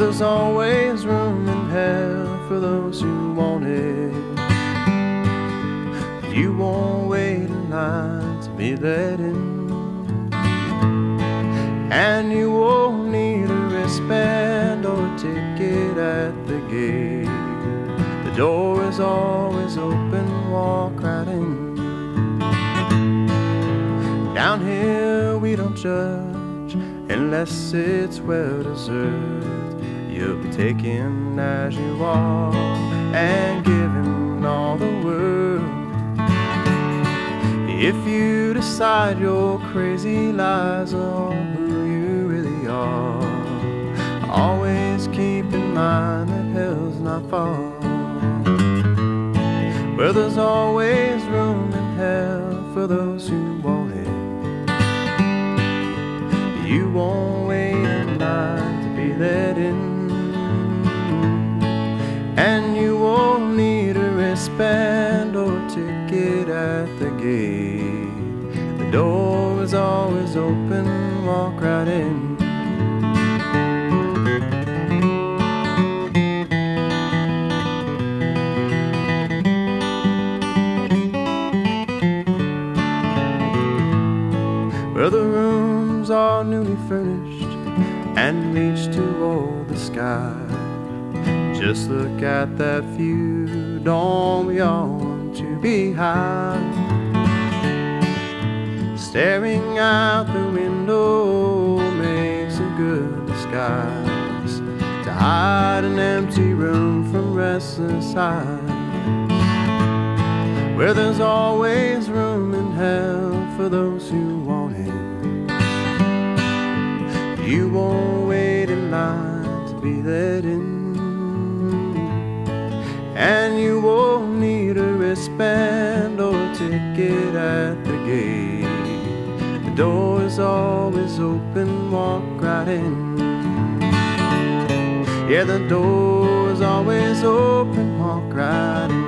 there's always room in hell for those who want it. You won't wait in line to be let in, and you won't need a wristband or a ticket at the gate. The door is always open, walk right in. Down here we don't judge unless it's well deserved. You'll be taken as you are and given all the world. If you decide your crazy lies are who you really are, always keep in mind that hell's not far. Well, there's always room in hell for those who want it. You won't wait in line to be let in, and you won't need a wristband or a ticket at the gate. The door is always open, walk right in. Well, the rooms are newly furnished and reach toward the sky. Just look at that view, don't we all want to be high? Staring out the window makes a good disguise to hide an empty room from restless eyes. Where there's always room in hell for those who want it. You won't wait in line to be let in, and you won't need a wristband or a ticket at the gate. The door is always open, walk right in. Yeah, the door is always open, walk right in.